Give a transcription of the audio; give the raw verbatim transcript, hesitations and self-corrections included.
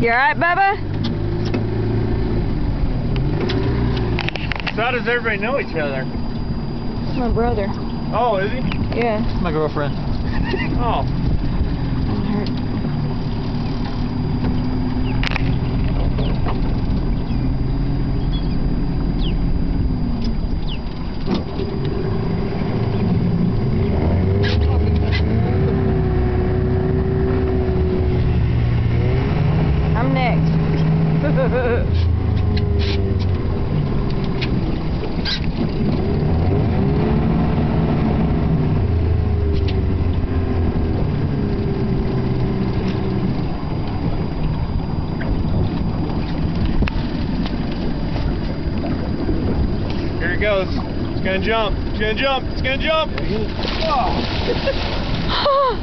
You alright, Bubba? So how does everybody know each other? It's my brother. Oh, is he? Yeah. It's my girlfriend. Oh. I'm hurt. I'm next. Here it goes. It's gonna jump. It's gonna jump. It's gonna jump. Oh.